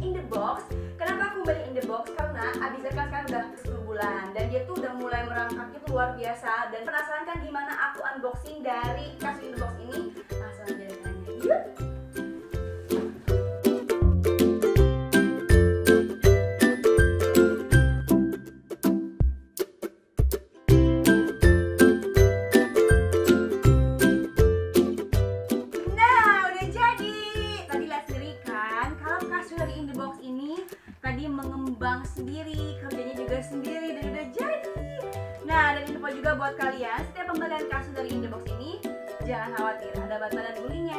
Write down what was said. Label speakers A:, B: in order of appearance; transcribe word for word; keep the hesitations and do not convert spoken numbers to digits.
A: In The Box. Kenapa aku beli In The Box? Karena Abiza kan sekarang udah sepuluh bulan dan dia tuh udah mulai merangkak itu luar biasa. Dan penasaran kan gimana aku unboxing dari kasur In The Box ini? Langsung aja tanya. Yuk! Dari In The Box ini tadi mengembang sendiri, kerjanya juga sendiri dan udah jadi. Nah, dan info juga buat kalian, setiap pembelian kasur dari In The Box ini jangan khawatir, ada bantalan gulingnya.